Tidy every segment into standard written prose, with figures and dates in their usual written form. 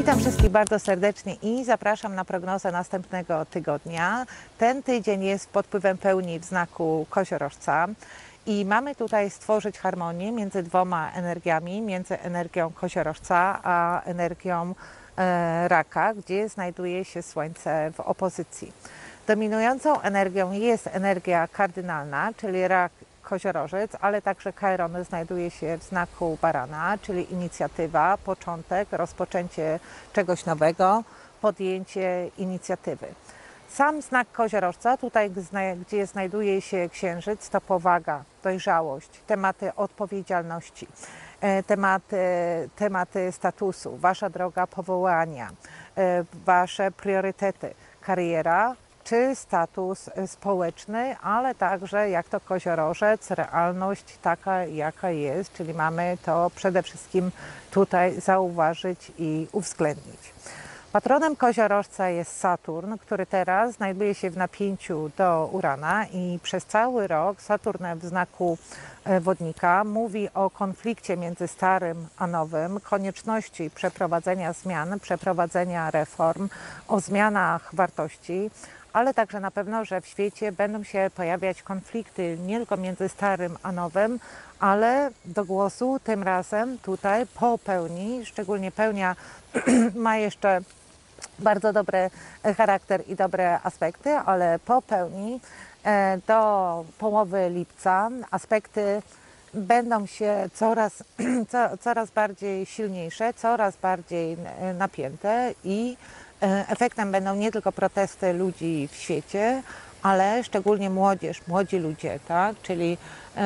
Witam wszystkich bardzo serdecznie i zapraszam na prognozę następnego tygodnia. Ten tydzień jest pod wpływem pełni w znaku koziorożca i mamy tutaj stworzyć harmonię między dwoma energiami, między energią koziorożca a energią raka, gdzie znajduje się Słońce w opozycji. Dominującą energią jest energia kardynalna, czyli rak, koziorożec, ale także Chiron znajduje się w znaku barana, czyli inicjatywa, początek, rozpoczęcie czegoś nowego, podjęcie inicjatywy. Sam znak koziorożca, tutaj gdzie znajduje się księżyc, to powaga, dojrzałość, tematy odpowiedzialności, tematy statusu, wasza droga powołania, wasze priorytety, kariera, czy status społeczny, ale także jak to koziorożec, realność taka jaka jest, czyli mamy to przede wszystkim tutaj zauważyć i uwzględnić. Patronem koziorożca jest Saturn, który teraz znajduje się w napięciu do Urana i przez cały rok Saturn w znaku wodnika mówi o konflikcie między starym a nowym, konieczności przeprowadzenia zmian, przeprowadzenia reform, o zmianach wartości, ale także na pewno, że w świecie będą się pojawiać konflikty nie tylko między starym a nowym, ale do głosu tym razem tutaj po pełni, szczególnie pełnia ma jeszcze bardzo dobry charakter i dobre aspekty, ale po pełni do połowy lipca aspekty będą się coraz bardziej silniejsze, coraz bardziej napięte i efektem będą nie tylko protesty ludzi w świecie, ale szczególnie młodzież, młodzi ludzie, tak? Czyli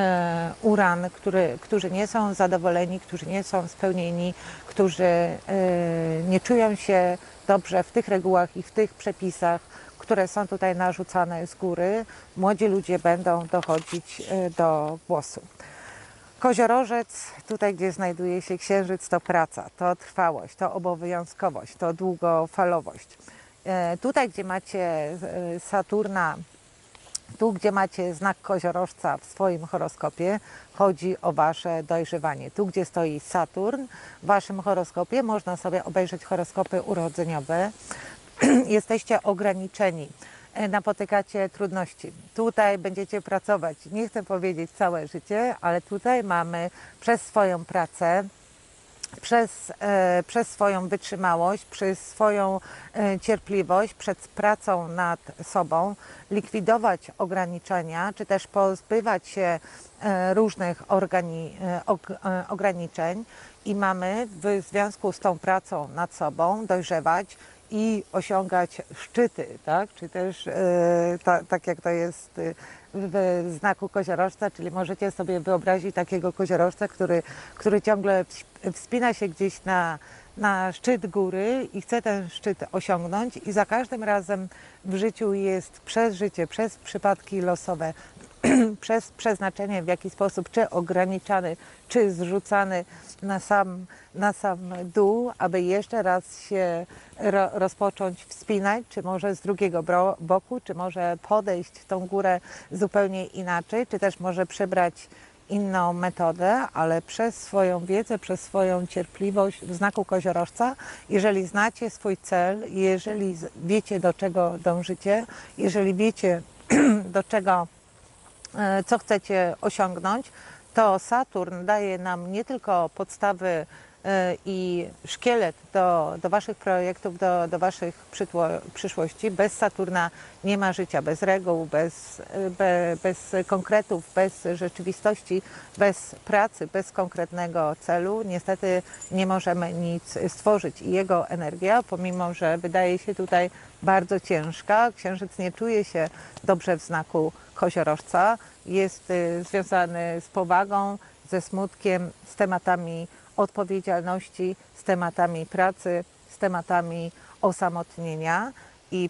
Uran, którzy nie są zadowoleni, którzy nie są spełnieni, którzy nie czują się dobrze w tych regułach i w tych przepisach, które są tutaj narzucane z góry. Młodzi ludzie będą dochodzić do głosu. Koziorożec, tutaj gdzie znajduje się księżyc, to praca, to trwałość, to obowiązkowość, to długofalowość. Tutaj gdzie macie Saturna, tu gdzie macie znak koziorożca w swoim horoskopie, chodzi o wasze dojrzewanie. Tu gdzie stoi Saturn w waszym horoskopie, można sobie obejrzeć horoskopy urodzeniowe. Jesteście ograniczeni, napotykacie trudności. Tutaj będziecie pracować, nie chcę powiedzieć całe życie, ale tutaj mamy przez swoją pracę, przez swoją wytrzymałość, przez swoją cierpliwość, przed pracą nad sobą, likwidować ograniczenia, czy też pozbywać się różnych ograniczeń i mamy w związku z tą pracą nad sobą dojrzewać i osiągać szczyty, tak? Czy też tak jak to jest w znaku koziorożca, czyli możecie sobie wyobrazić takiego koziorożca, który ciągle wspina się gdzieś na szczyt góry i chce ten szczyt osiągnąć i za każdym razem w życiu jest przez życie, przez przypadki losowe, przez przeznaczenie w jakiś sposób, czy ograniczany, czy zrzucany na sam dół, aby jeszcze raz się rozpocząć wspinać, czy może z drugiego boku, czy może podejść tą górę zupełnie inaczej, czy też może przybrać inną metodę, ale przez swoją wiedzę, przez swoją cierpliwość w znaku koziorożca, jeżeli znacie swój cel, jeżeli wiecie, do czego dążycie, jeżeli wiecie, do czego co chcecie osiągnąć, to Saturn daje nam nie tylko podstawy i szkielet do waszych projektów, do waszych przyszłości. Bez Saturna nie ma życia, bez reguł, bez konkretów, bez rzeczywistości, bez pracy, bez konkretnego celu. Niestety nie możemy nic stworzyć i jego energia, pomimo że wydaje się tutaj bardzo ciężka, księżyc nie czuje się dobrze w znaku koziorożca, jest związany z powagą, ze smutkiem, z tematami odpowiedzialności, z tematami pracy, z tematami osamotnienia i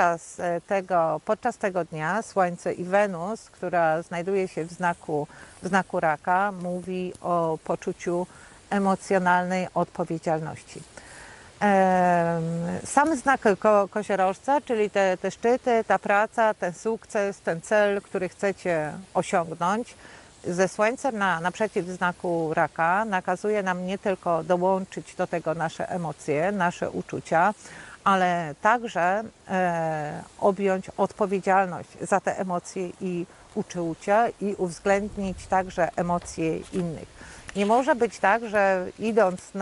podczas tego dnia Słońce i Wenus, która znajduje się w znaku raka, mówi o poczuciu emocjonalnej odpowiedzialności. Sam znak koziorożca, czyli te szczyty, ta praca, ten sukces, ten cel, który chcecie osiągnąć, ze Słońcem naprzeciw znaku Raka nakazuje nam nie tylko dołączyć do tego nasze emocje, nasze uczucia, ale także objąć odpowiedzialność za te emocje i uczucia i uwzględnić także emocje innych. Nie może być tak, że idąc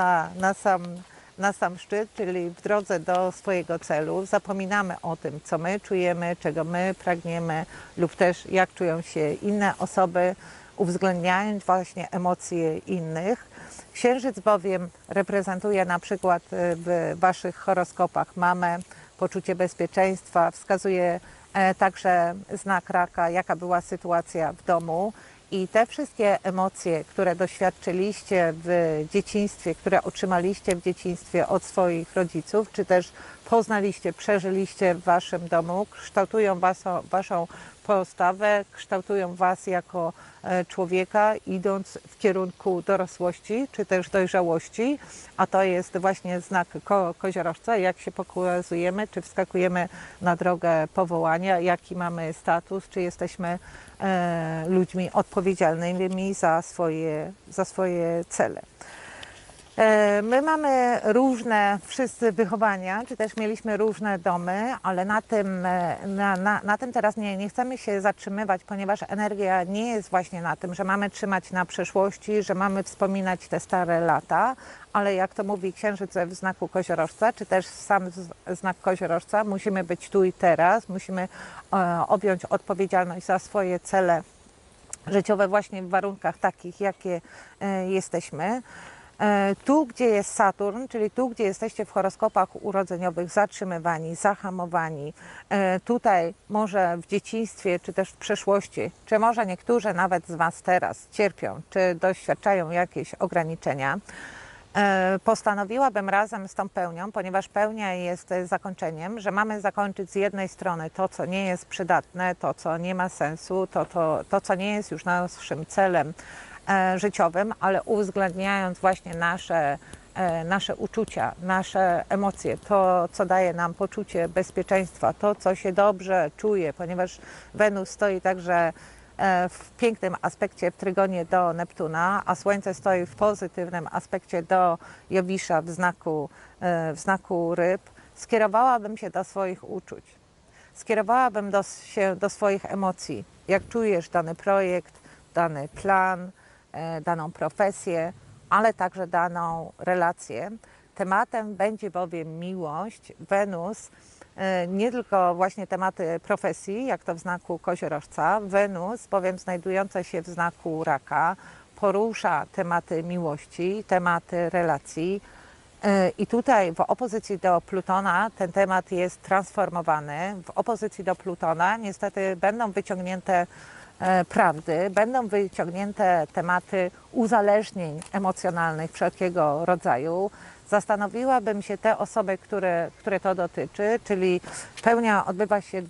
na sam szczyt, czyli w drodze do swojego celu, zapominamy o tym, co my czujemy, czego my pragniemy lub też jak czują się inne osoby, uwzględniając właśnie emocje innych. Księżyc bowiem reprezentuje na przykład w Waszych horoskopach mamę, poczucie bezpieczeństwa, wskazuje także znak Raka, jaka była sytuacja w domu. I te wszystkie emocje, które doświadczyliście w dzieciństwie, które otrzymaliście w dzieciństwie od swoich rodziców, czy też poznaliście, przeżyliście w Waszym domu, kształtują Waszą postawę, kształtują Was jako człowieka, idąc w kierunku dorosłości, czy też dojrzałości, a to jest właśnie znak koziorożca, jak się pokazujemy, czy wskakujemy na drogę powołania, jaki mamy status, czy jesteśmy ludźmi odpowiedzialnymi za swoje cele. My mamy różne wszyscy wychowania, czy też mieliśmy różne domy, ale na tym teraz nie chcemy się zatrzymywać, ponieważ energia nie jest właśnie na tym, że mamy trzymać na przeszłości, że mamy wspominać te stare lata, ale jak to mówi Księżyc w znaku koziorożca, czy też sam znak koziorożca, musimy być tu i teraz, musimy objąć odpowiedzialność za swoje cele życiowe właśnie w warunkach takich, jakie jesteśmy. Tu, gdzie jest Saturn, czyli tu, gdzie jesteście w horoskopach urodzeniowych zatrzymywani, zahamowani, tutaj może w dzieciństwie, czy też w przeszłości, czy może niektórzy nawet z Was teraz cierpią, czy doświadczają jakieś ograniczenia, postanowiłabym razem z tą pełnią, ponieważ pełnia jest zakończeniem, że mamy zakończyć z jednej strony to, co nie jest przydatne, to, co nie ma sensu, to co nie jest już naszym celem życiowym, ale uwzględniając właśnie nasze uczucia, nasze emocje, to, co daje nam poczucie bezpieczeństwa, to, co się dobrze czuje, ponieważ Wenus stoi także w pięknym aspekcie w trygonie do Neptuna, a Słońce stoi w pozytywnym aspekcie do Jowisza w znaku ryb, skierowałabym się do swoich uczuć. Skierowałabym się do swoich emocji. Jak czujesz dany projekt, dany plan, daną profesję, ale także daną relację. Tematem będzie bowiem miłość. Wenus, nie tylko właśnie tematy profesji, jak to w znaku koziorożca. Wenus, bowiem znajdująca się w znaku Raka, porusza tematy miłości, tematy relacji. I tutaj w opozycji do Plutona ten temat jest transformowany. W opozycji do Plutona niestety będą wyciągnięte prawdy, będą wyciągnięte tematy uzależnień emocjonalnych wszelkiego rodzaju. Zastanowiłabym się te osoby, które to dotyczy, czyli pełnia odbywa się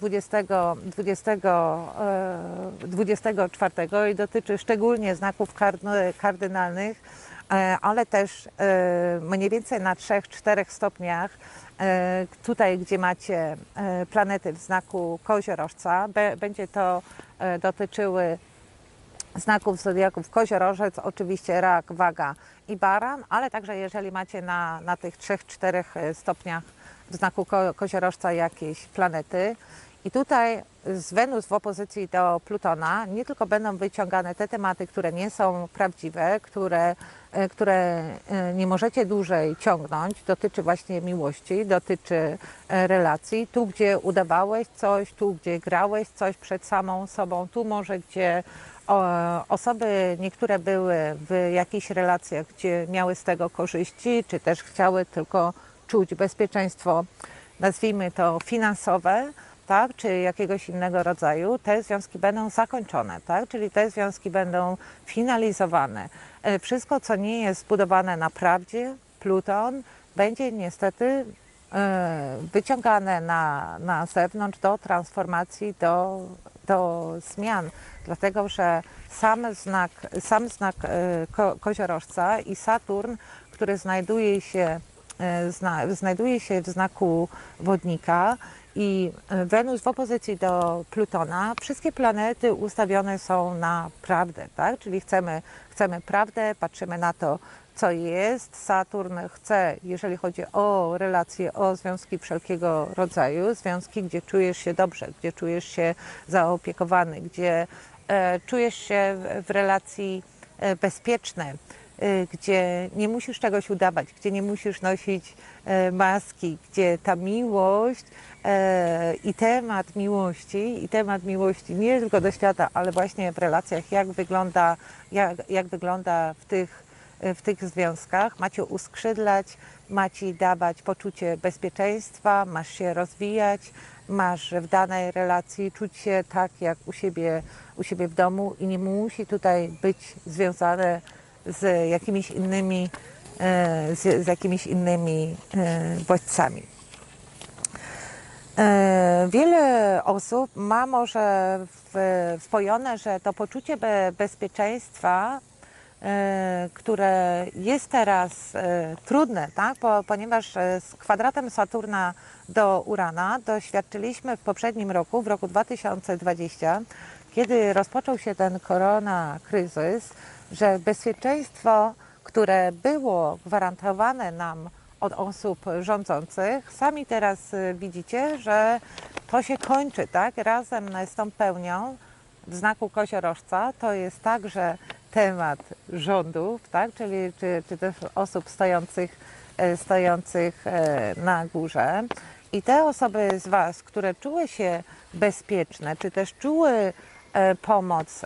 24 i dotyczy szczególnie znaków kardynalnych, ale też mniej więcej na 3-4 stopniach. Tutaj, gdzie macie planety w znaku koziorożca, będzie to dotyczyły znaków zodiaków koziorożec, oczywiście rak, waga i baran, ale także jeżeli macie na tych 3-4 stopniach w znaku koziorożca jakieś planety. I tutaj z Wenus w opozycji do Plutona nie tylko będą wyciągane te tematy, które nie są prawdziwe, które nie możecie dłużej ciągnąć, dotyczy właśnie miłości, dotyczy relacji, tu gdzie udawałeś coś, tu gdzie grałeś coś przed samą sobą, tu może gdzie osoby niektóre były w jakichś relacjach, gdzie miały z tego korzyści, czy też chciały tylko czuć bezpieczeństwo, nazwijmy to finansowe, tak, czy jakiegoś innego rodzaju, te związki będą zakończone, tak, czyli te związki będą finalizowane. Wszystko, co nie jest zbudowane na prawdzie, Pluton, będzie niestety wyciągane na zewnątrz do transformacji, do zmian, dlatego że sam znak koziorożca i Saturn, który znajduje się w znaku wodnika i Wenus w opozycji do Plutona, wszystkie planety ustawione są na prawdę, tak? Czyli chcemy prawdę, patrzymy na to, co jest. Saturn chce, jeżeli chodzi o relacje, o związki wszelkiego rodzaju, związki, gdzie czujesz się dobrze, gdzie czujesz się zaopiekowany, gdzie czujesz się w relacji bezpieczny, gdzie nie musisz czegoś udawać, gdzie nie musisz nosić maski, gdzie ta miłość i temat miłości nie tylko do świata, ale właśnie w relacjach, jak wygląda w tych związkach, ma cię uskrzydlać, ma ci dawać poczucie bezpieczeństwa, masz się rozwijać, masz w danej relacji czuć się tak jak u siebie w domu i nie musi tutaj być związane z jakimiś innymi bodźcami. Wiele osób ma może wpojone, że to poczucie bezpieczeństwa, które jest teraz trudne, tak? Ponieważ z kwadratem Saturna do Urana doświadczyliśmy w poprzednim roku, w roku 2020, kiedy rozpoczął się ten koronakryzys, że bezpieczeństwo, które było gwarantowane nam od osób rządzących, sami teraz widzicie, że to się kończy, tak? Razem z tą pełnią w znaku koziorożca to jest także temat rządów, tak? Czyli czy też osób stojących na górze. I te osoby z Was, które czuły się bezpieczne, czy też czuły pomoc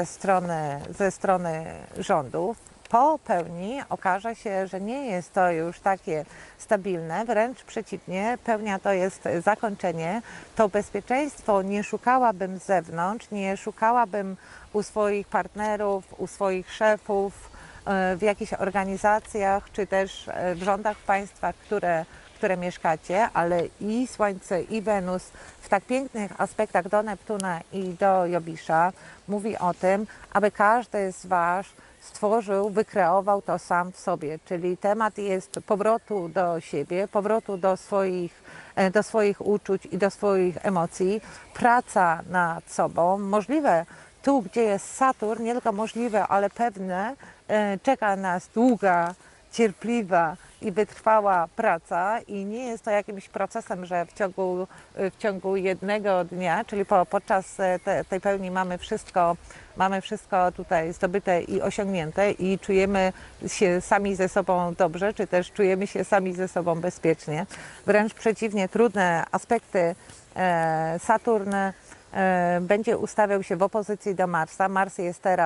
ze strony rządów, po pełni okaże się, że nie jest to już takie stabilne, wręcz przeciwnie, pełnia to jest zakończenie. To bezpieczeństwo nie szukałabym z zewnątrz, nie szukałabym u swoich partnerów, u swoich szefów, w jakichś organizacjach, czy też w rządach w państwach, które mieszkacie, ale i Słońce, i Wenus w tak pięknych aspektach do Neptuna i do Jobisza mówi o tym, aby każdy z Was stworzył, wykreował to sam w sobie, czyli temat jest powrotu do siebie, powrotu do swoich uczuć i do swoich emocji, praca nad sobą, możliwe tu, gdzie jest Saturn, nie tylko możliwe, ale pewne, czeka nas długa, cierpliwa i wytrwała praca i nie jest to jakimś procesem, że w ciągu jednego dnia, czyli podczas tej pełni mamy wszystko tutaj zdobyte i osiągnięte i czujemy się sami ze sobą dobrze, czy też czujemy się sami ze sobą bezpiecznie. Wręcz przeciwnie, trudne aspekty Saturn będzie ustawiał się w opozycji do Marsa. Mars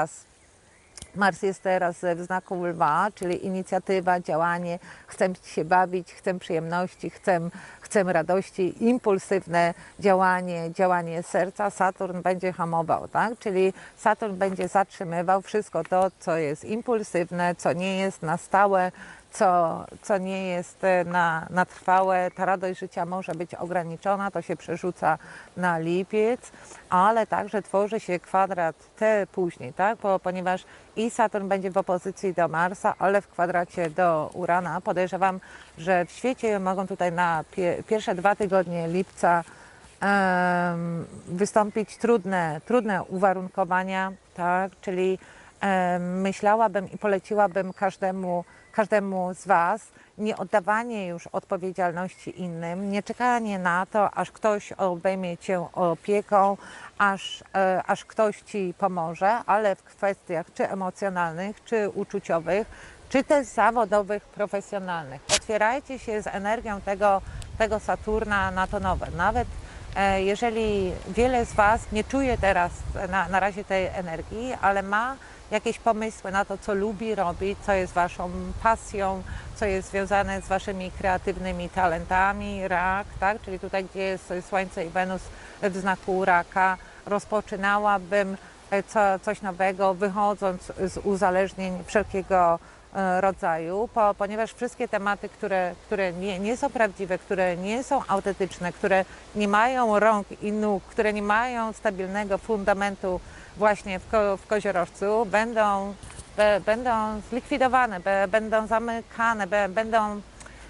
jest teraz w znaku Lwa, czyli inicjatywa, działanie, chcę się bawić, chcę przyjemności, chcę radości, impulsywne działanie serca. Saturn będzie hamował, tak? Czyli Saturn będzie zatrzymywał wszystko to, co jest impulsywne, co nie jest na stałe, co nie jest na trwałe. Ta radość życia może być ograniczona, to się przerzuca na lipiec, ale także tworzy się kwadrat później, tak? Ponieważ i Saturn będzie w opozycji do Marsa, ale w kwadracie do Urana. Podejrzewam, że w świecie mogą tutaj na pierwsze 2 tygodnie lipca wystąpić trudne uwarunkowania, tak? Czyli myślałabym i poleciłabym każdemu z Was nie oddawanie już odpowiedzialności innym, nie czekanie na to, aż ktoś obejmie Cię opieką, aż ktoś Ci pomoże, ale w kwestiach czy emocjonalnych, czy uczuciowych, czy też zawodowych, profesjonalnych. Otwierajcie się z energią tego Saturna na to nowe. Nawet jeżeli wiele z Was nie czuje teraz na razie tej energii, ale ma jakieś pomysły na to, co lubi robić, co jest Waszą pasją, co jest związane z Waszymi kreatywnymi talentami, rak, tak? Czyli tutaj, gdzie jest Słońce i Wenus w znaku raka, rozpoczynałabym coś nowego, wychodząc z uzależnień wszelkiego rodzaju, ponieważ wszystkie tematy, które nie są prawdziwe, które nie są autentyczne, które nie mają rąk i nóg, które nie mają stabilnego fundamentu właśnie w koziorożcu, będą zlikwidowane, będą zamykane, będą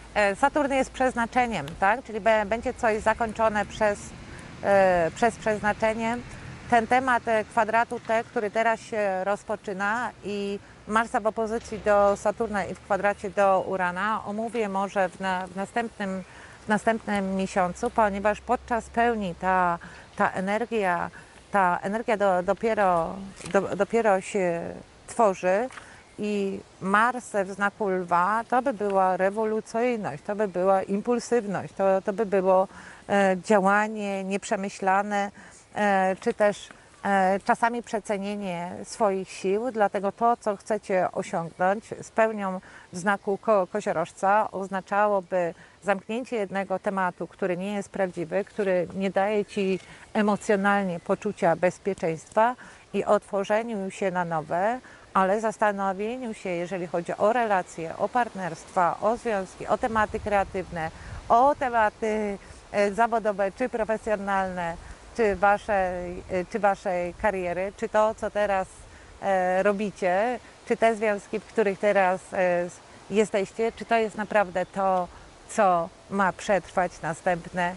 Saturn jest przeznaczeniem, tak? Czyli będzie coś zakończone przez przeznaczenie. Ten temat kwadratu T, który teraz się rozpoczyna i Marsa w opozycji do Saturna i w kwadracie do Urana, omówię może w następnym miesiącu, ponieważ podczas pełni ta energia dopiero się tworzy i Mars w znaku Lwa to by była rewolucyjność, to by była impulsywność, to by było działanie nieprzemyślane, czy też czasami przecenienie swoich sił, dlatego to, co chcecie osiągnąć z pełnią w znaku koziorożca, oznaczałoby zamknięcie jednego tematu, który nie jest prawdziwy, który nie daje Ci emocjonalnie poczucia bezpieczeństwa i otworzeniu się na nowe, ale zastanowieniu się, jeżeli chodzi o relacje, o partnerstwa, o związki, o tematy kreatywne, o tematy zawodowe czy profesjonalne, czy waszej kariery, czy to, co teraz robicie, czy te związki, w których teraz jesteście, czy to jest naprawdę to, co ma przetrwać następne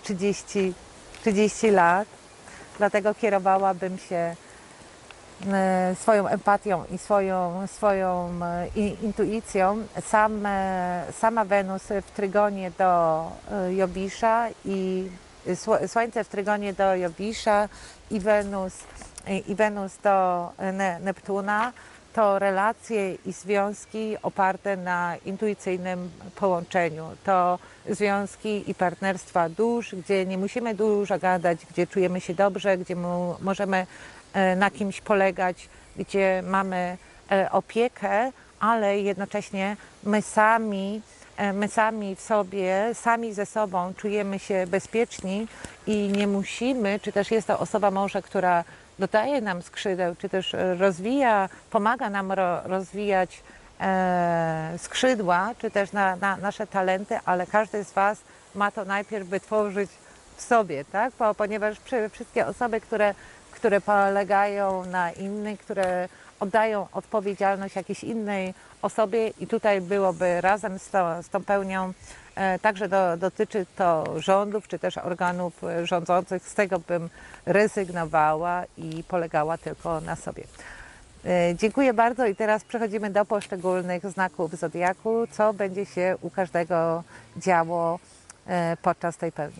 30 lat. Dlatego kierowałabym się swoją empatią i swoją intuicją. Sama Wenus w trygonie do Jowisza i Słońce w trygonie do Jowisza i Wenus do Neptuna to relacje i związki oparte na intuicyjnym połączeniu. To związki i partnerstwa dusz, gdzie nie musimy dużo gadać, gdzie czujemy się dobrze, gdzie możemy na kimś polegać, gdzie mamy opiekę, ale jednocześnie my sami w sobie, sami ze sobą czujemy się bezpieczni i nie musimy, czy też jest to osoba może, która dodaje nam skrzydeł, czy też pomaga nam rozwijać skrzydła, czy też na nasze talenty, ale każdy z Was ma to najpierw wytworzyć w sobie, tak? Ponieważ wszystkie osoby, które polegają na innych, które oddają odpowiedzialność jakiejś innej osobie i tutaj byłoby razem z tą pełnią, także dotyczy to rządów czy też organów rządzących, z tego bym rezygnowała i polegała tylko na sobie. Dziękuję bardzo i teraz przechodzimy do poszczególnych znaków zodiaku, co będzie się u każdego działo podczas tej pełni.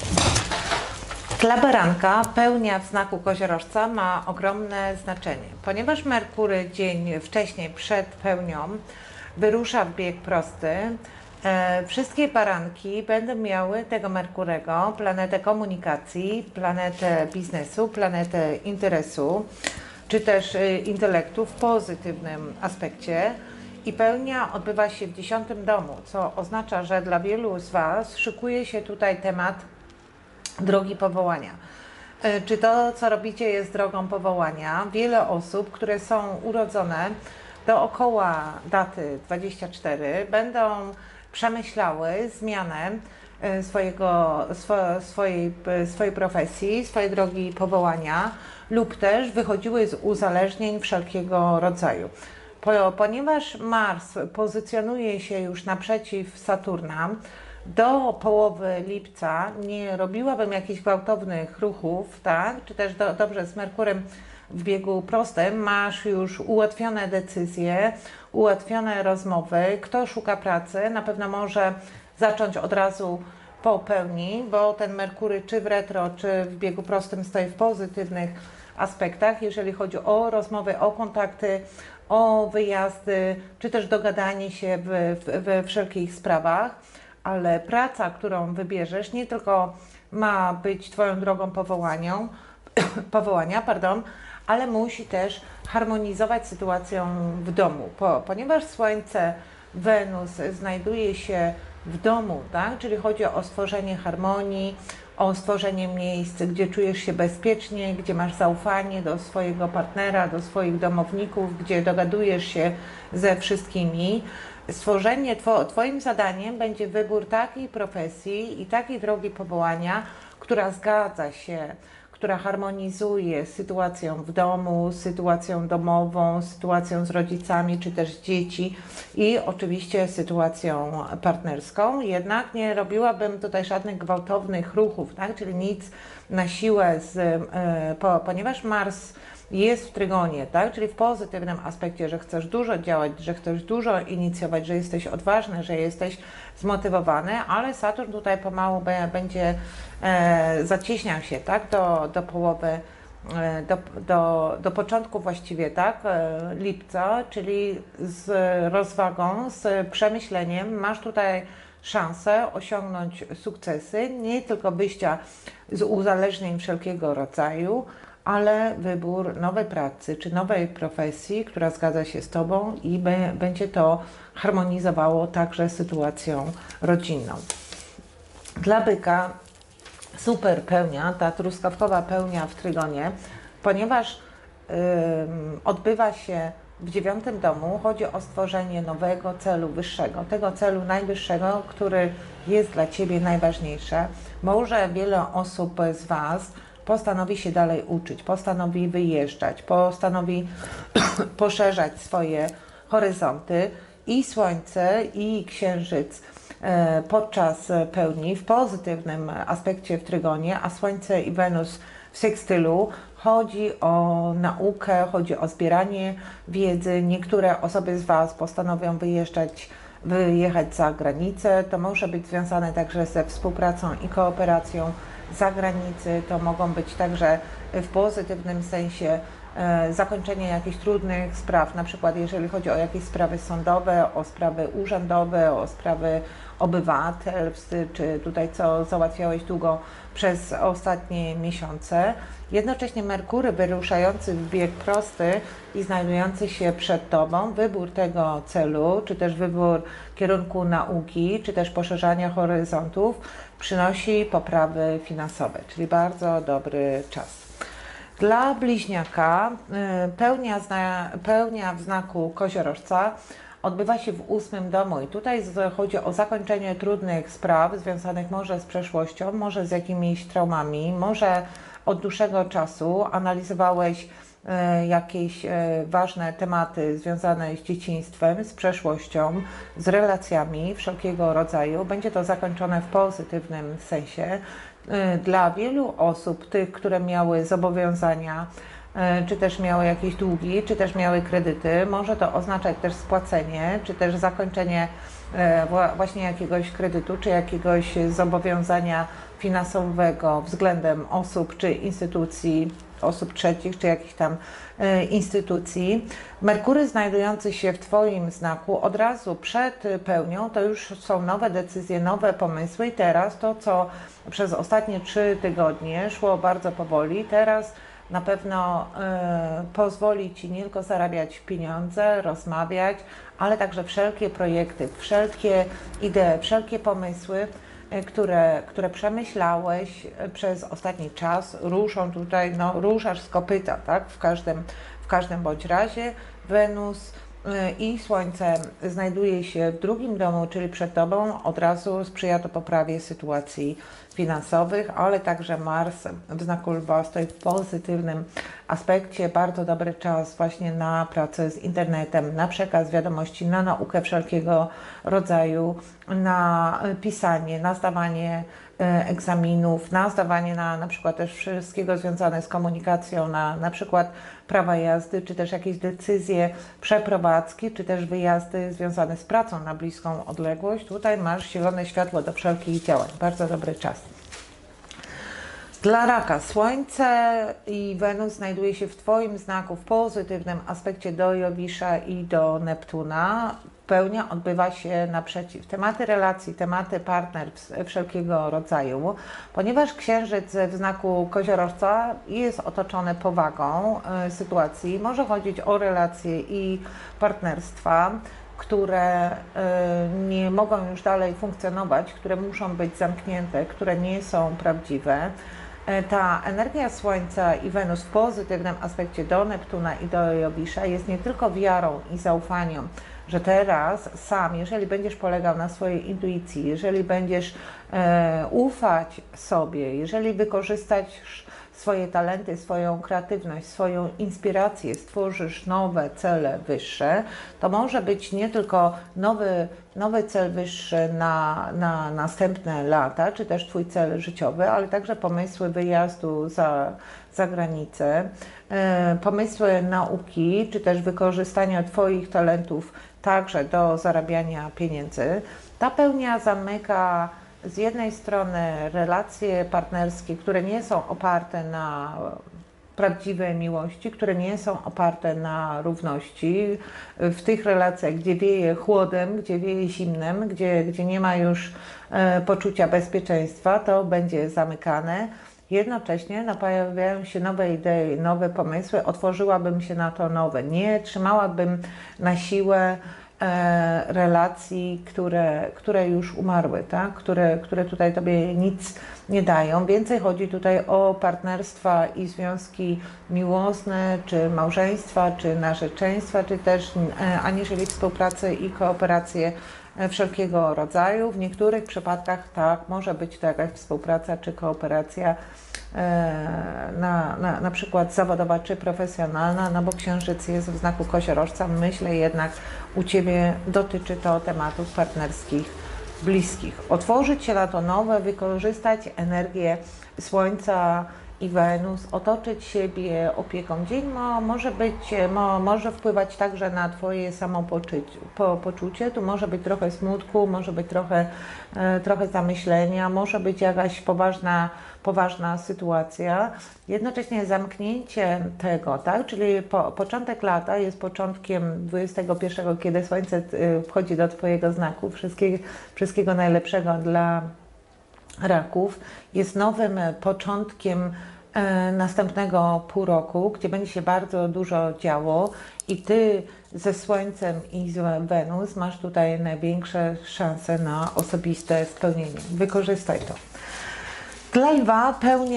Dla baranka pełnia w znaku koziorożca ma ogromne znaczenie, ponieważ Merkury dzień wcześniej przed pełnią wyrusza w bieg prosty. Wszystkie baranki będą miały tego Merkurego, planetę komunikacji, planetę biznesu, planetę interesu, czy też intelektu w pozytywnym aspekcie. I pełnia odbywa się w 10. domu, co oznacza, że dla wielu z Was szykuje się tutaj temat drogi powołania. Czy to, co robicie, jest drogą powołania? Wiele osób, które są urodzone dookoła daty 24, będą przemyślały zmianę swojej profesji, swojej drogi powołania lub też wychodziły z uzależnień wszelkiego rodzaju. Ponieważ Mars pozycjonuje się już naprzeciw Saturna, do połowy lipca nie robiłabym jakichś gwałtownych ruchów, tak? Czy też dobrze z Merkurem w biegu prostym masz już ułatwione decyzje, ułatwione rozmowy. Kto szuka pracy, na pewno może zacząć od razu po pełni, bo ten Merkury czy w retro, czy w biegu prostym stoi w pozytywnych aspektach, jeżeli chodzi o rozmowy, o kontakty, o wyjazdy, czy też dogadanie się we wszelkich sprawach. Ale praca, którą wybierzesz, nie tylko ma być Twoją drogą powołania, ale musi też harmonizować sytuację w domu, ponieważ Słońce, Wenus znajduje się w domu, tak? Czyli chodzi o stworzenie harmonii, o stworzenie miejsc, gdzie czujesz się bezpiecznie, gdzie masz zaufanie do swojego partnera, do swoich domowników, gdzie dogadujesz się ze wszystkimi. Twoim zadaniem będzie wybór takiej profesji i takiej drogi powołania, która zgadza się, która harmonizuje z sytuacją w domu, z sytuacją domową, z sytuacją z rodzicami czy też dzieci i oczywiście sytuacją partnerską. Jednak nie robiłabym tutaj żadnych gwałtownych ruchów, tak? Czyli nic na siłę, ponieważ Mars jest w trygonie, tak? Czyli w pozytywnym aspekcie, że chcesz dużo działać, że chcesz dużo inicjować, że jesteś odważny, że jesteś zmotywowany, ale Saturn tutaj pomału będzie zacieśniał się, tak? Do połowy, do początku właściwie, tak? Lipca, czyli z rozwagą, z przemyśleniem masz tutaj szansę osiągnąć sukcesy, nie tylko wyjścia z uzależnień wszelkiego rodzaju, ale wybór nowej pracy czy nowej profesji, która zgadza się z Tobą i będzie to harmonizowało także sytuacją rodzinną. Dla byka super pełnia, ta truskawkowa pełnia w trygonie, ponieważ odbywa się w 9. domu, chodzi o stworzenie nowego celu wyższego, tego celu najwyższego, który jest dla Ciebie najważniejszy. Może wiele osób z Was postanowi się dalej uczyć, postanowi wyjeżdżać, postanowi poszerzać swoje horyzonty i Słońce, i Księżyc podczas pełni w pozytywnym aspekcie w trygonie, a Słońce i Wenus w sekstylu. Chodzi o naukę, chodzi o zbieranie wiedzy. Niektóre osoby z Was postanowią wyjechać za granicę. To może być związane także ze współpracą i kooperacją z zagranicy. To mogą być także w pozytywnym sensie zakończenie jakichś trudnych spraw, na przykład jeżeli chodzi o jakieś sprawy sądowe, o sprawy urzędowe, o sprawy obywatelskie, czy tutaj co załatwiałeś długo przez ostatnie miesiące. Jednocześnie Merkury wyruszający w bieg prosty i znajdujący się przed Tobą, wybór tego celu, czy też wybór kierunku nauki, czy też poszerzania horyzontów przynosi poprawy finansowe, czyli bardzo dobry czas. Dla bliźniaka pełnia w znaku koziorożca odbywa się w 8. domu i tutaj chodzi o zakończenie trudnych spraw związanych może z przeszłością, może z jakimiś traumami, może od dłuższego czasu analizowałeś jakieś ważne tematy związane z dzieciństwem, z przeszłością, z relacjami wszelkiego rodzaju. Będzie to zakończone w pozytywnym sensie. Dla wielu osób, tych, które miały zobowiązania, czy też miały jakieś długi, czy też miały kredyty, może to oznaczać też spłacenie, czy też zakończenie właśnie jakiegoś kredytu, czy jakiegoś zobowiązania finansowego względem osób, czy instytucji, osób trzecich, czy jakichś tam instytucji. Merkury znajdujący się w Twoim znaku od razu przed pełnią, to już są nowe decyzje, nowe pomysły i teraz to, co przez ostatnie 3 tygodnie szło bardzo powoli, teraz na pewno pozwoli Ci nie tylko zarabiać pieniądze, rozmawiać, ale także wszelkie projekty, wszelkie idee, wszelkie pomysły, które przemyślałeś przez ostatni czas, ruszą tutaj, no ruszasz z kopyta, tak? W każdym bądź razie Wenus i Słońce znajduje się w 2. domu, czyli przed Tobą, od razu sprzyja to poprawie sytuacji finansowych, ale także Mars w znaku Lwa stoi w pozytywnym aspekcie. Bardzo dobry czas właśnie na pracę z internetem, na przekaz wiadomości, na naukę wszelkiego rodzaju, na pisanie, na zdawanie egzaminów, na zdawanie na przykład też wszystkiego związane z komunikacją, na przykład prawa jazdy, czy też jakieś decyzje, przeprowadzki, czy też wyjazdy związane z pracą na bliską odległość. Tutaj masz zielone światło do wszelkich działań. Bardzo dobry czas. Dla Raka Słońce i Wenus znajduje się w Twoim znaku w pozytywnym aspekcie do Jowisza i do Neptuna. Pełnia odbywa się naprzeciw. Tematy relacji, tematy partnerstw wszelkiego rodzaju. Ponieważ Księżyc w znaku Koziorożca jest otoczony powagą sytuacji, może chodzić o relacje i partnerstwa, które nie mogą już dalej funkcjonować, które muszą być zamknięte, które nie są prawdziwe. Ta energia Słońca i Wenus w pozytywnym aspekcie do Neptuna i do Jowisza jest nie tylko wiarą i zaufaniem, że teraz sam, jeżeli będziesz polegał na swojej intuicji, jeżeli będziesz ufać sobie, jeżeli wykorzystasz swoje talenty, swoją kreatywność, swoją inspirację, stworzysz nowe cele wyższe, to może być nie tylko nowy cel wyższy na następne lata, czy też Twój cel życiowy, ale także pomysły wyjazdu za granicę, pomysły nauki, czy też wykorzystania Twoich talentów także do zarabiania pieniędzy. Ta pełnia zamyka z jednej strony relacje partnerskie, które nie są oparte na prawdziwej miłości, które nie są oparte na równości. W tych relacjach, gdzie wieje chłodem, gdzie wieje zimnem, gdzie nie ma już poczucia bezpieczeństwa, to będzie zamykane. Jednocześnie pojawiają się nowe idee, nowe pomysły, otworzyłabym się na to nowe. Nie trzymałabym na siłę relacji, które już umarły, tak? które tutaj Tobie nic nie dają. Więcej chodzi tutaj o partnerstwa i związki miłosne, czy małżeństwa, czy narzeczeństwa, czy też aniżeli współpracę i kooperację wszelkiego rodzaju. W niektórych przypadkach tak, może być to jakaś współpraca czy kooperacja na przykład zawodowa czy profesjonalna, no bo Księżyc jest w znaku koziorożca. Myślę jednak u Ciebie dotyczy to tematów partnerskich, bliskich. Otworzyć się na to nowe, wykorzystać energię Słońca i Wenus, otoczyć siebie opieką. Dzień może wpływać także na Twoje samopoczucie. Tu może być trochę smutku, może być trochę zamyślenia, może być jakaś poważna sytuacja. Jednocześnie zamknięcie tego, tak? Czyli początek lata jest początkiem 21, kiedy Słońce wchodzi do Twojego znaku. Wszystkiego najlepszego dla Raków. Jest nowym początkiem następnego półroczu, gdzie będzie się bardzo dużo działo i Ty ze Słońcem i z Wenus masz tutaj największe szanse na osobiste spełnienie. Wykorzystaj to. Dla Lwa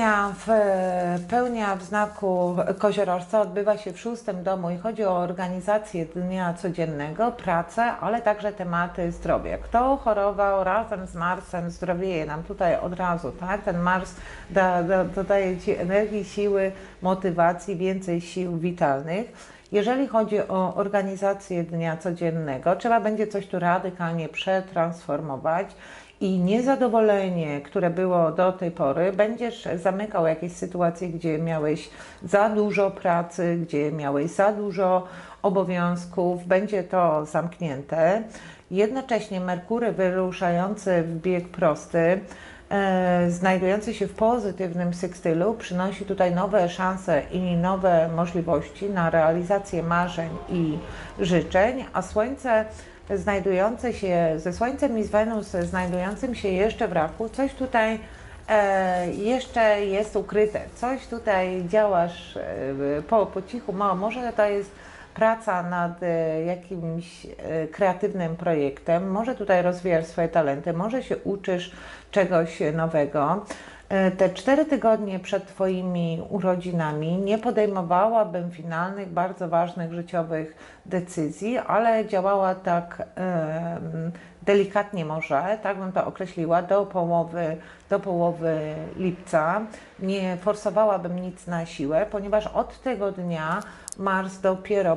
pełnia w znaku koziorożca odbywa się w 6. domu i chodzi o organizację dnia codziennego, pracę, ale także tematy zdrowia. Kto chorował razem z Marsem, zdrowieje nam tutaj od razu, tak? Ten Mars dodaje Ci energii, siły, motywacji, więcej sił witalnych. Jeżeli chodzi o organizację dnia codziennego, trzeba będzie coś tu radykalnie przetransformować. I niezadowolenie, które było do tej pory, będziesz zamykał jakieś sytuacje, gdzie miałeś za dużo pracy, gdzie miałeś za dużo obowiązków, będzie to zamknięte. Jednocześnie Merkury wyruszający w bieg prosty, znajdujący się w pozytywnym sekstylu, przynosi tutaj nowe szanse i nowe możliwości na realizację marzeń i życzeń, a Słońce ze Słońcem i z Wenus znajdującym się jeszcze w Raku, coś tutaj jeszcze jest ukryte, coś tutaj działasz po cichu, może to jest praca nad jakimś kreatywnym projektem, może tutaj rozwijasz swoje talenty, może się uczysz czegoś nowego. Te 4 tygodnie przed Twoimi urodzinami nie podejmowałabym finalnych, bardzo ważnych życiowych decyzji, ale działała tak delikatnie może, tak bym to określiła, do połowy lipca. Nie forsowałabym nic na siłę, ponieważ od tego dnia Mars dopiero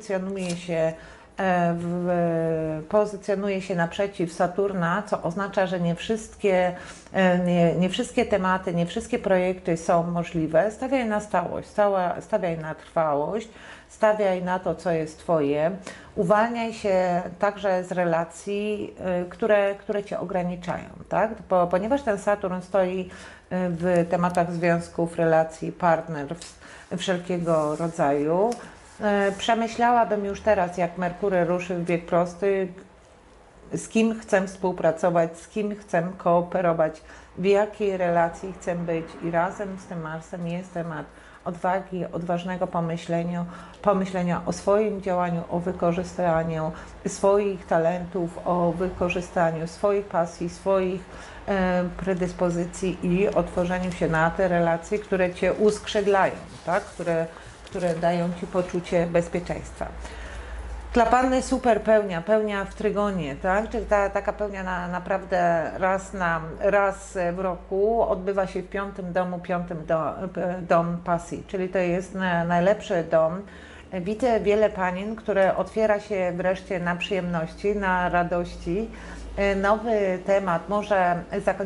pozycjonuje się naprzeciw Saturna, co oznacza, że nie wszystkie tematy, nie wszystkie projekty są możliwe. Stawiaj na stałość, stawiaj na trwałość, stawiaj na to, co jest Twoje. Uwalniaj się także z relacji, które Cię ograniczają, tak? Ponieważ ten Saturn stoi w tematach związków, relacji, partnerstw wszelkiego rodzaju. Przemyślałabym już teraz, jak Merkury ruszy w bieg prosty, z kim chcę współpracować, z kim chcę kooperować, w jakiej relacji chcę być i razem z tym Marsem jest temat odwagi, odważnego pomyślenia o swoim działaniu, o wykorzystaniu swoich talentów, o wykorzystaniu swoich pasji, swoich predyspozycji i otworzeniu się na te relacje, które Cię uskrzydlają, tak? które dają Ci poczucie bezpieczeństwa. Dla Panny super pełnia w trygonie, tak? Czyli taka pełnia naprawdę raz w roku odbywa się w piątym domu, dom pasji, czyli to jest najlepszy dom. Widzę wiele panien, które otwiera się wreszcie na przyjemności, na radości. Nowy temat, może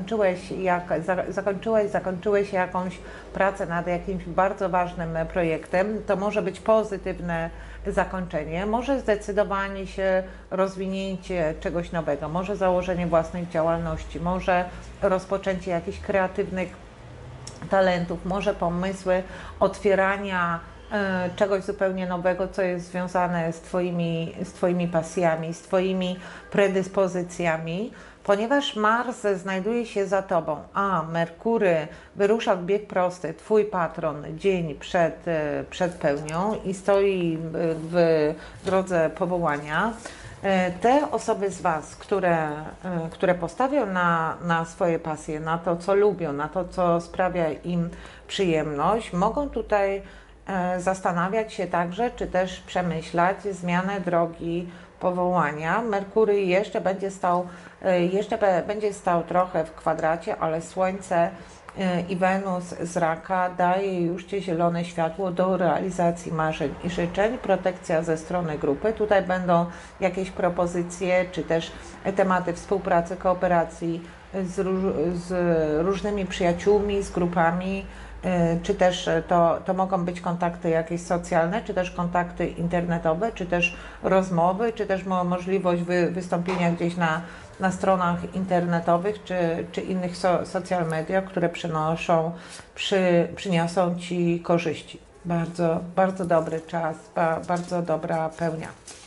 zakończyłeś jakąś pracę nad jakimś bardzo ważnym projektem, to może być pozytywne zakończenie, może zdecydowanie się rozwinięcie czegoś nowego, może założenie własnej działalności, może rozpoczęcie jakichś kreatywnych talentów, może pomysły otwierania czegoś zupełnie nowego, co jest związane z Twoimi pasjami, z Twoimi predyspozycjami, ponieważ Mars znajduje się za Tobą, a Merkury wyrusza w bieg prosty, Twój patron, dzień przed pełnią i stoi w drodze powołania. Te osoby z Was, które postawią na swoje pasje, na to, co lubią, na to, co sprawia im przyjemność, mogą tutaj zastanawiać się także, czy też przemyślać zmianę drogi powołania. Merkury jeszcze będzie stał trochę w kwadracie, ale Słońce i Wenus z Raka daje już Ci zielone światło do realizacji marzeń i życzeń, protekcja ze strony grupy. Tutaj będą jakieś propozycje, czy też tematy współpracy, kooperacji z różnymi przyjaciółmi, z grupami, czy też to mogą być kontakty jakieś socjalne, czy też kontakty internetowe, czy też rozmowy, czy też możliwość wystąpienia gdzieś na stronach internetowych, czy innych social mediach, które przyniosą Ci korzyści. Bardzo, bardzo dobry czas, bardzo dobra pełnia.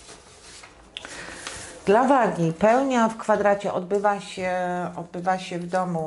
Dla wagi pełnia w kwadracie odbywa się w domu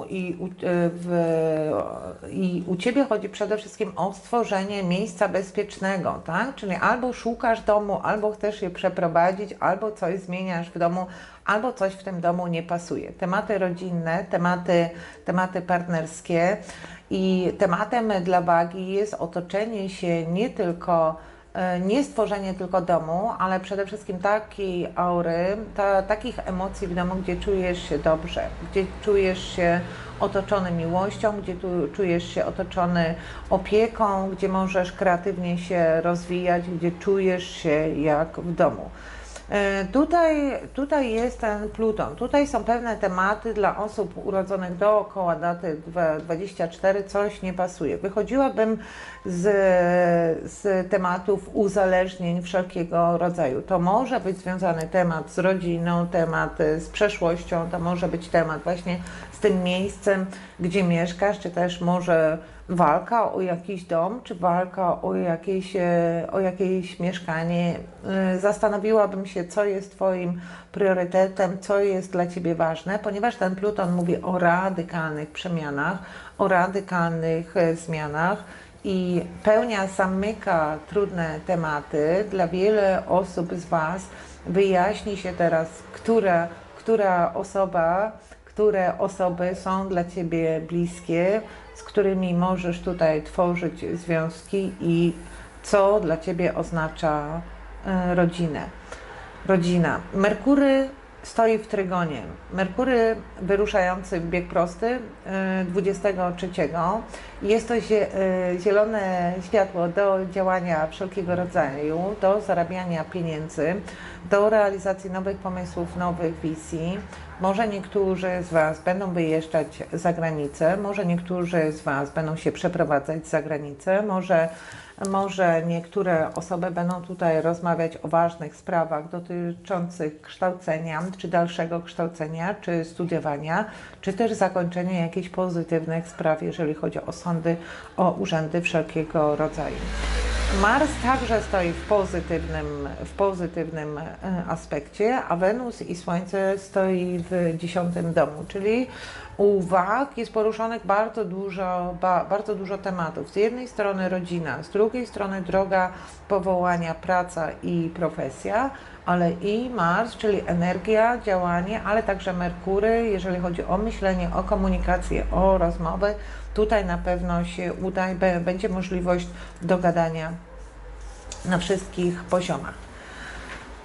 i u Ciebie chodzi przede wszystkim o stworzenie miejsca bezpiecznego, tak? Czyli albo szukasz domu, albo chcesz je przeprowadzić, albo coś zmieniasz w domu, albo coś w tym domu nie pasuje. Tematy rodzinne, tematy partnerskie i tematem dla wagi jest otoczenie się nie stworzenie tylko domu, ale przede wszystkim takiej aury, takich emocji w domu, gdzie czujesz się dobrze, gdzie czujesz się otoczony miłością, gdzie czujesz się otoczony opieką, gdzie możesz kreatywnie się rozwijać, gdzie czujesz się jak w domu. Tutaj jest ten Pluton. Tutaj są pewne tematy dla osób urodzonych dookoła daty 24, coś nie pasuje. Wychodziłabym z tematów uzależnień wszelkiego rodzaju. To może być związany temat z rodziną, temat z przeszłością, to może być temat właśnie z tym miejscem, gdzie mieszkasz, czy też może walka o jakiś dom, czy walka o jakieś mieszkanie. Zastanowiłabym się, co jest Twoim priorytetem, co jest dla Ciebie ważne, ponieważ ten Pluton mówi o radykalnych przemianach, o radykalnych zmianach i pełnia zamyka trudne tematy. Dla wiele osób z Was wyjaśni się teraz, które osoby są dla Ciebie bliskie, z którymi możesz tutaj tworzyć związki i co dla Ciebie oznacza rodzina. Merkury stoi w trygonie. Merkury wyruszający w bieg prosty 23. Jest to zielone światło do działania wszelkiego rodzaju, do zarabiania pieniędzy, do realizacji nowych pomysłów, nowych wizji. Może niektórzy z Was będą wyjeżdżać za granicę, może niektórzy z Was będą się przeprowadzać za granicę, może niektóre osoby będą tutaj rozmawiać o ważnych sprawach dotyczących kształcenia, czy dalszego kształcenia, czy studiowania, czy też zakończenia jakichś pozytywnych spraw, jeżeli chodzi o sądy, o urzędy wszelkiego rodzaju. Mars także stoi w pozytywnym aspekcie, a Wenus i Słońce stoi w 10. domu, czyli u wag jest poruszonych bardzo dużo tematów. Z jednej strony rodzina, z drugiej strony droga powołania, praca i profesja, ale i Mars, czyli energia, działanie, ale także Merkury, jeżeli chodzi o myślenie, o komunikację, o rozmowy. Tutaj na pewno się uda i będzie możliwość dogadania na wszystkich poziomach.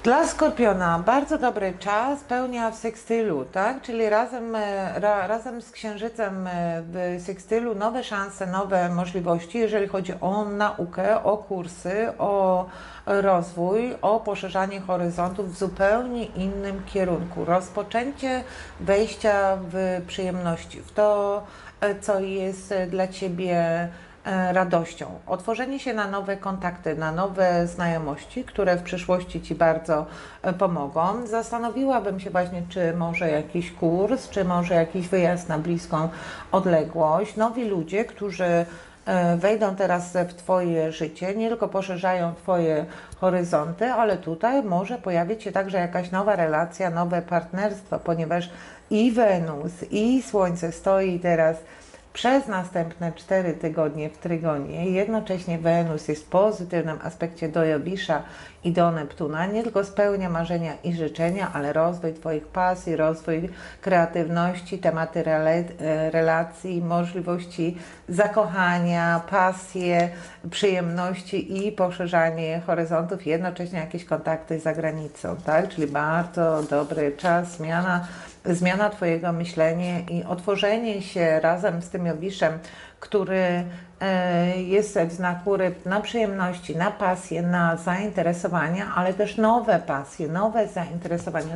Dla Skorpiona bardzo dobry czas, pełnia w sekstylu, tak? Czyli razem z Księżycem w sekstylu nowe szanse, nowe możliwości, jeżeli chodzi o naukę, o kursy, o rozwój, o poszerzanie horyzontów w zupełnie innym kierunku. Rozpoczęcie wejścia w przyjemności, w to, co jest dla Ciebie radością. Otworzenie się na nowe kontakty, na nowe znajomości, które w przyszłości Ci bardzo pomogą. Zastanowiłabym się właśnie, czy może jakiś kurs, czy może jakiś wyjazd na bliską odległość. Nowi ludzie, którzy wejdą teraz w Twoje życie, nie tylko poszerzają Twoje horyzonty, ale tutaj może pojawić się także jakaś nowa relacja, nowe partnerstwo, ponieważ i Wenus, i Słońce stoi teraz przez następne 4 tygodnie w Trygonie. Jednocześnie Wenus jest w pozytywnym aspekcie do Jowisza i do Neptuna. Nie tylko spełnia marzenia i życzenia, ale rozwój Twoich pasji, rozwój kreatywności, tematy relacji, możliwości zakochania, pasje, przyjemności i poszerzanie horyzontów. Jednocześnie jakieś kontakty z zagranicą, tak? Czyli bardzo dobry czas, zmiana Twojego myślenia i otworzenie się razem z tym Jowiszem, który jest w znaku ryb, na przyjemności, na pasje, na zainteresowania, ale też nowe pasje, nowe zainteresowania,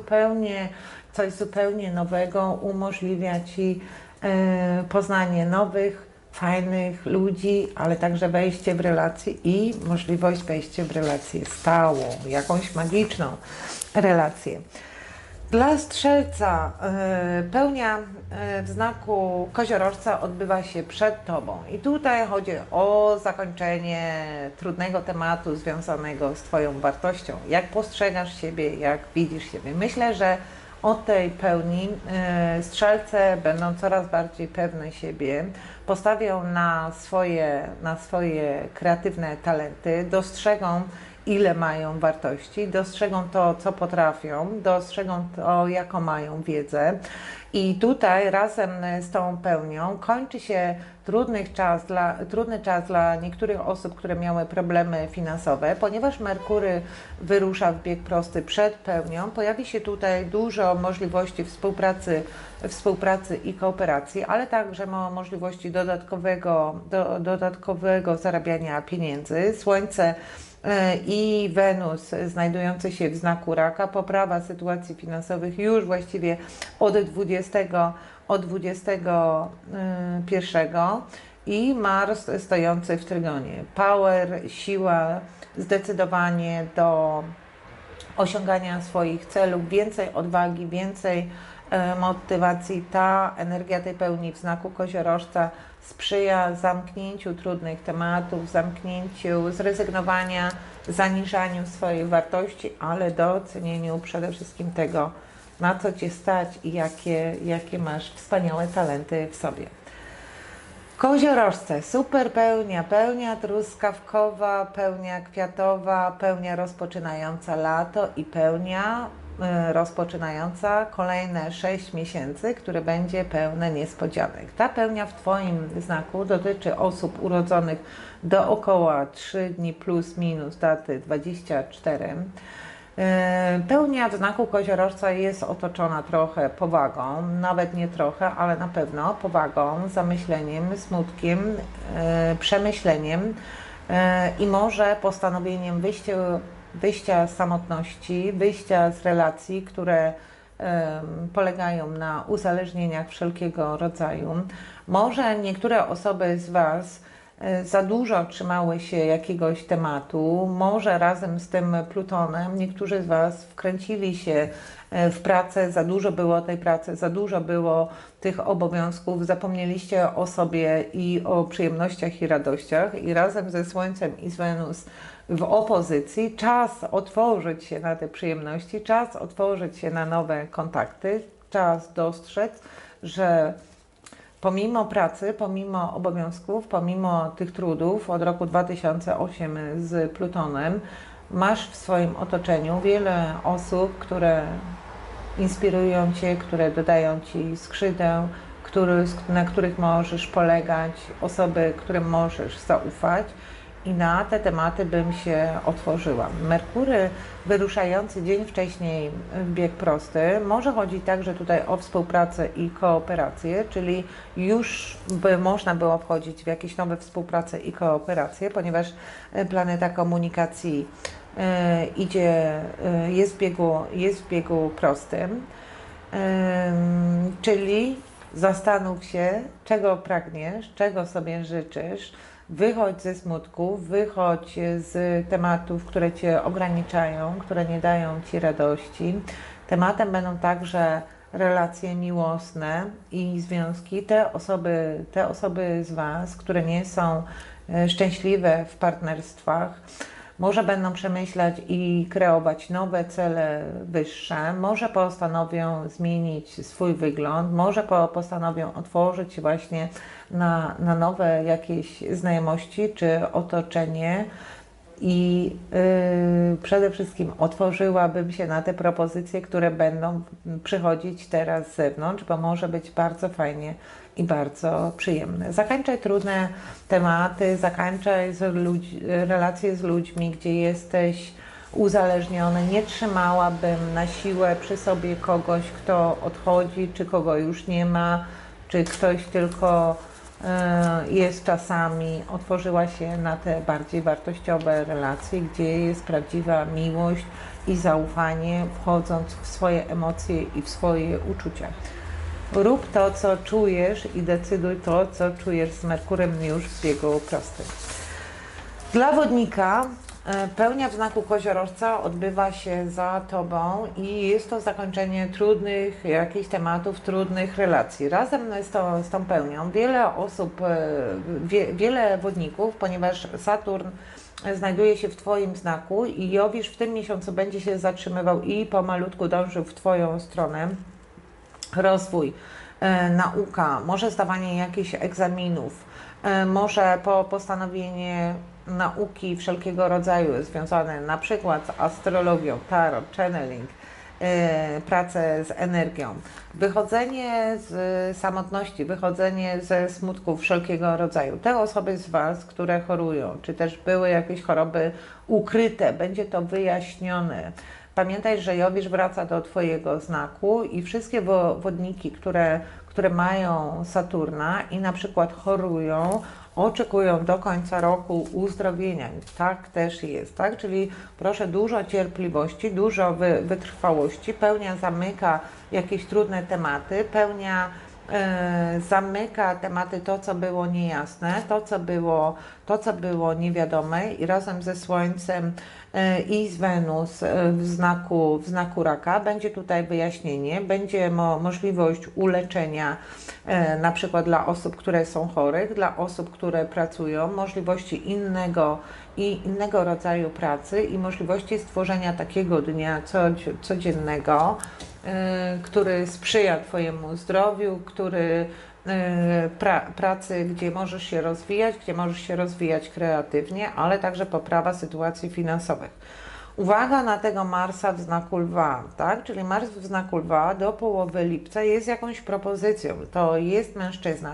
coś zupełnie nowego umożliwia Ci poznanie nowych, fajnych ludzi, ale także wejście w relacje i możliwość wejścia w relację stałą, jakąś magiczną relację. Dla Strzelca pełnia w znaku Koziorożca odbywa się przed Tobą i tutaj chodzi o zakończenie trudnego tematu związanego z Twoją wartością. Jak postrzegasz siebie, jak widzisz siebie. Myślę, że od tej pełni Strzelce będą coraz bardziej pewne siebie, postawią na swoje kreatywne talenty, dostrzegą ile mają wartości, dostrzegą to, co potrafią, dostrzegą to, jaką mają wiedzę. I tutaj razem z tą pełnią kończy się trudny czas dla niektórych osób, które miały problemy finansowe, ponieważ Merkury wyrusza w bieg prosty przed pełnią. Pojawi się tutaj dużo możliwości współpracy i kooperacji, ale także ma możliwości dodatkowego zarabiania pieniędzy. Słońce i Wenus znajdujący się w znaku Raka, poprawa sytuacji finansowych już właściwie od 21 i Mars stojący w Trygonie. Power, siła, zdecydowanie do osiągania swoich celów, więcej odwagi, więcej motywacji. Ta energia tej pełni w znaku Koziorożca sprzyja zamknięciu trudnych tematów, zrezygnowaniu, zaniżaniu swojej wartości, ale docenieniu przede wszystkim tego, na co Cię stać i jakie masz wspaniałe talenty w sobie. Koziorożce, super pełnia truskawkowa, pełnia kwiatowa, pełnia rozpoczynająca lato i pełnia rozpoczynająca kolejne 6 miesięcy, które będzie pełne niespodzianek. Ta pełnia w Twoim znaku dotyczy osób urodzonych dookoła 3 dni plus minus daty 24. Pełnia w znaku Koziorożca jest otoczona trochę powagą, nawet nie trochę, ale na pewno powagą, zamyśleniem, smutkiem, przemyśleniem i może postanowieniem wyjścia z samotności, wyjścia z relacji, które polegają na uzależnieniach wszelkiego rodzaju. Może niektóre osoby z Was za dużo trzymały się jakiegoś tematu, może razem z tym Plutonem niektórzy z Was wkręcili się w pracę, za dużo było tej pracy, za dużo było tych obowiązków, zapomnieliście o sobie i o przyjemnościach i radościach i razem ze Słońcem i z Wenus w opozycji czas otworzyć się na te przyjemności, czas otworzyć się na nowe kontakty, czas dostrzec, że pomimo pracy, pomimo obowiązków, pomimo tych trudów od roku 2008 z Plutonem, masz w swoim otoczeniu wiele osób, które inspirują Cię, które dodają Ci skrzydeł, na których możesz polegać, osoby, którym możesz zaufać i na te tematy bym się otworzyła. Merkury wyruszający dzień wcześniej w bieg prosty, może chodzić także tutaj o współpracę i kooperację, czyli już by można było wchodzić w jakieś nowe współpracę i kooperacje, ponieważ planeta komunikacji jest w biegu prostym, czyli zastanów się, czego pragniesz, czego sobie życzysz, wychodź ze smutku, wychodź z tematów, które Cię ograniczają, które nie dają Ci radości. Tematem będą także relacje miłosne i związki. Te osoby z Was, które nie są szczęśliwe w partnerstwach, może będą przemyślać i kreować nowe cele wyższe, może postanowią zmienić swój wygląd, może postanowią otworzyć się właśnie na nowe jakieś znajomości czy otoczenie. I przede wszystkim otworzyłabym się na te propozycje, które będą przychodzić teraz z zewnątrz, bo może być bardzo fajnie i bardzo przyjemne. Zakończaj trudne tematy, zakończaj relacje z ludźmi, gdzie jesteś uzależniony. Nie trzymałabym na siłę przy sobie kogoś, kto odchodzi, czy kogo już nie ma, czy ktoś tylko jest czasami. Otworzyła się na te bardziej wartościowe relacje, gdzie jest prawdziwa miłość i zaufanie, wchodząc w swoje emocje i w swoje uczucia. Rób to, co czujesz i decyduj to, co czujesz z Merkurem już w biegu prostym. Dla wodnika pełnia w znaku koziorożca odbywa się za Tobą i jest to zakończenie trudnych jakichś tematów, trudnych relacji. Razem z tą pełnią wiele osób, wiele wodników, ponieważ Saturn znajduje się w Twoim znaku i Jowisz w tym miesiącu będzie się zatrzymywał i pomalutku dążył w Twoją stronę. Rozwój, nauka, może zdawanie jakichś egzaminów, może postanowienie nauki wszelkiego rodzaju związane na przykład z astrologią, tarot, channeling, pracę z energią, wychodzenie z samotności, wychodzenie ze smutków wszelkiego rodzaju. Te osoby z Was, które chorują, czy też były jakieś choroby ukryte, będzie to wyjaśnione. Pamiętaj, że Jowisz wraca do Twojego znaku i wszystkie wodniki, które mają Saturna i na przykład chorują, oczekują do końca roku uzdrowienia. Tak też jest, tak? Czyli proszę dużo cierpliwości, dużo wytrwałości. Pełnia zamyka jakieś trudne tematy, pełnia zamyka tematy, to co było niejasne, to co było niewiadome i razem ze Słońcem i z Wenus w znaku Raka będzie tutaj wyjaśnienie, będzie możliwość uleczenia na przykład dla osób, które są chorych, dla osób, które pracują, możliwości innego rodzaju pracy i możliwości stworzenia takiego dnia codziennego, który sprzyja Twojemu zdrowiu, pracy, gdzie możesz się rozwijać kreatywnie, ale także poprawa sytuacji finansowych. Uwaga na tego Marsa w znaku Lwa, tak? Czyli Mars w znaku Lwa do połowy lipca jest jakąś propozycją, to jest mężczyzna,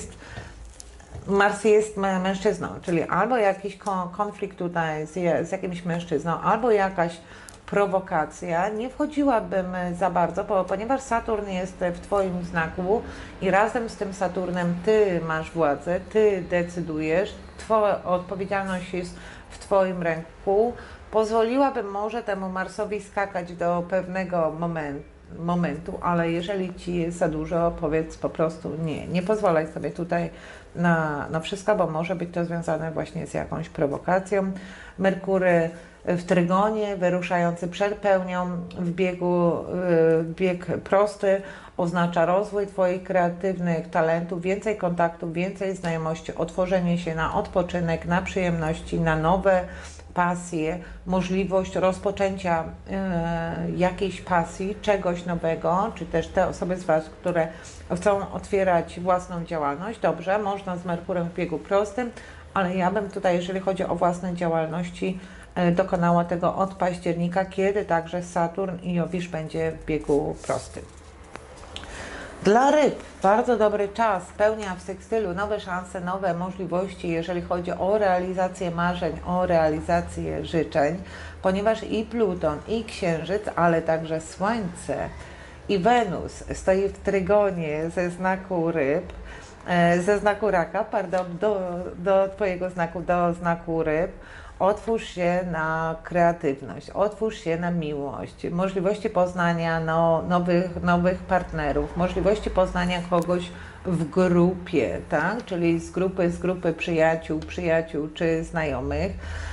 Mars jest mężczyzną, czyli albo jakiś konflikt tutaj z jakimś mężczyzną, albo jakaś prowokacja. Nie wchodziłabym za bardzo, ponieważ Saturn jest w Twoim znaku i razem z tym Saturnem Ty masz władzę, Ty decydujesz, Twoja odpowiedzialność jest w Twoim ręku. Pozwoliłabym może temu Marsowi skakać do pewnego momentu, ale jeżeli Ci jest za dużo, powiedz po prostu nie. Nie pozwalaj sobie tutaj na wszystko, bo może być to związane właśnie z jakąś prowokacją. Merkury w Trygonie, wyruszający przed pełnią w bieg prosty, oznacza rozwój Twoich kreatywnych talentów, więcej kontaktów, więcej znajomości, otworzenie się na odpoczynek, na przyjemności, na nowe pasje, możliwość rozpoczęcia jakiejś pasji, czegoś nowego, czy też te osoby z Was, które chcą otwierać własną działalność, dobrze, można z Merkurem w biegu prostym, ale ja bym tutaj, jeżeli chodzi o własne działalności, dokonała tego od października, kiedy także Saturn i Jowisz będzie w biegu prostym. Dla ryb bardzo dobry czas, pełnia w sekstylu, nowe szanse, nowe możliwości, jeżeli chodzi o realizację marzeń, o realizację życzeń, ponieważ i Pluton, i Księżyc, ale także Słońce i Wenus stoi w trygonie ze znaku ryb, ze znaku raka, pardon, do Twojego znaku, do znaku ryb. Otwórz się na kreatywność, otwórz się na miłość, możliwości poznania nowych partnerów, możliwości poznania kogoś w grupie, tak? Czyli z grupy przyjaciół czy znajomych.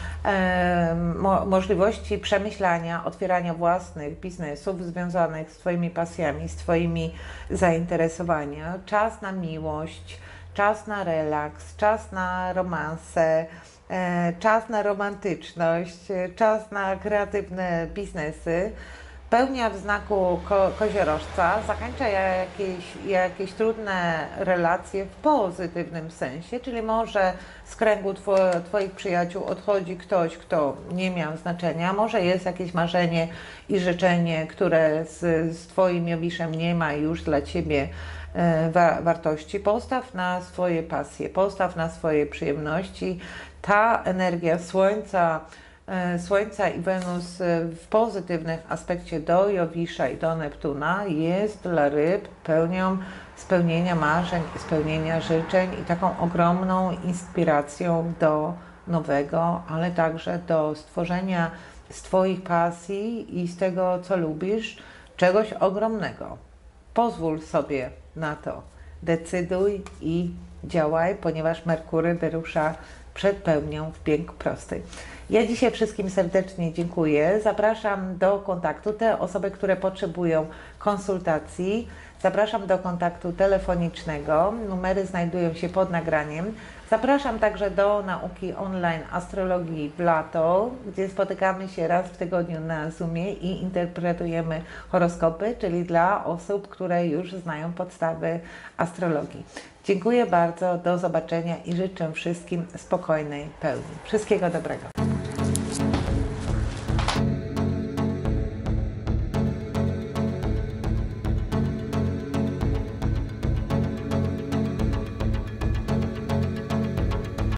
Możliwości przemyślania, otwierania własnych biznesów związanych z Twoimi pasjami, z Twoimi zainteresowaniami. Czas na miłość, czas na relaks, czas na romanse, czas na romantyczność, czas na kreatywne biznesy. Pełnia w znaku koziorożca zakończa jakieś trudne relacje w pozytywnym sensie, czyli może z kręgu Twoich przyjaciół odchodzi ktoś, kto nie miał znaczenia, może jest jakieś marzenie i życzenie, które z Twoim Jowiszem nie ma już dla Ciebie wartości. Postaw na swoje pasje, postaw na swoje przyjemności. Ta energia Słońca i Wenus w pozytywnym aspekcie do Jowisza i do Neptuna jest dla ryb pełnią spełnienia marzeń, spełnienia życzeń i taką ogromną inspiracją do nowego, ale także do stworzenia z Twoich pasji i z tego, co lubisz, czegoś ogromnego. Pozwól sobie na to. Decyduj i działaj, ponieważ Merkury wyrusza przed pełnią w bieg prosty. Ja dzisiaj wszystkim serdecznie dziękuję. Zapraszam do kontaktu. Te osoby, które potrzebują konsultacji, zapraszam do kontaktu telefonicznego. Numery znajdują się pod nagraniem. Zapraszam także do nauki online astrologii w lato, gdzie spotykamy się raz w tygodniu na Zoomie i interpretujemy horoskopy, czyli dla osób, które już znają podstawy astrologii. Dziękuję bardzo, do zobaczenia i życzę wszystkim spokojnej pełni. Wszystkiego dobrego.